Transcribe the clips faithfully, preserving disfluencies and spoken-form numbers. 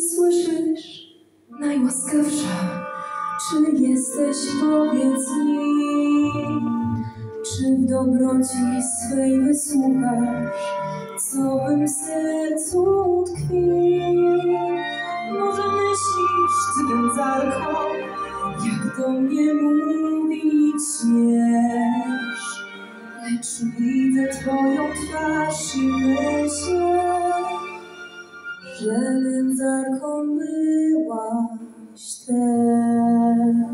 nie słyszysz, najłaskawsza, czy jesteś, powiedz mi, czy w dobroci swej wysłuchasz, co w mym sercu tkwi? Może myślisz, ty wędzarko, jak do mnie mówić śmiesz, lecz widzę twoją twarz i myślę, że nędzarką byłaś też.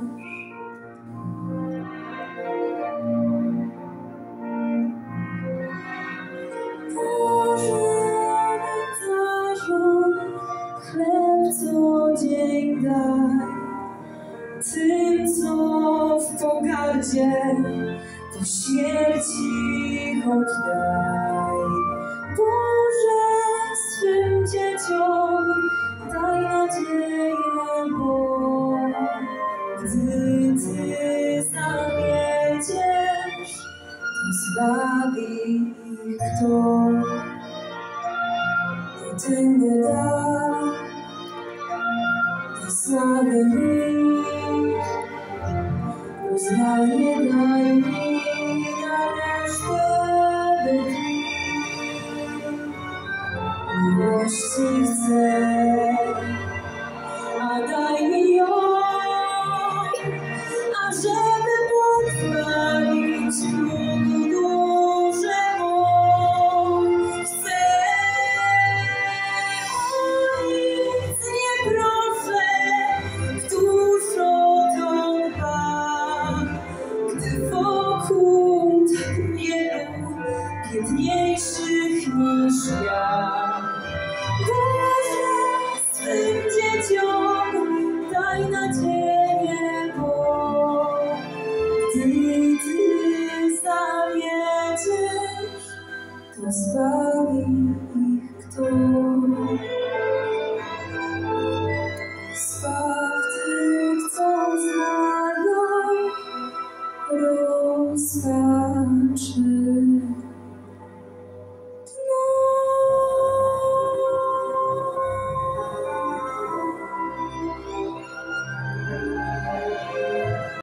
Boże, nędzarzu, chleb co dzień daj tym, co w pogardzie do śmierci oddaj. Boże, swym dzieciom daj nadzieję, bo gdy Ty zawiedziesz, to zbawi ich kto. To Ty nie daj, to sławy ich, uznanie daj mi na resztę dni. Miłości chcę, a daj mi ją, ażeby pochwalić Bogu duszę mą. Chcę, o nic nie proszę, któż o to dba, gdy wokół tak wielu biedniejszych niż ja. Boże, swym dzieciom daj nadzieję, bo gdy Ty zawiedziesz, to zbawi ich kto. Zbaw tych, co znają rozpaczy.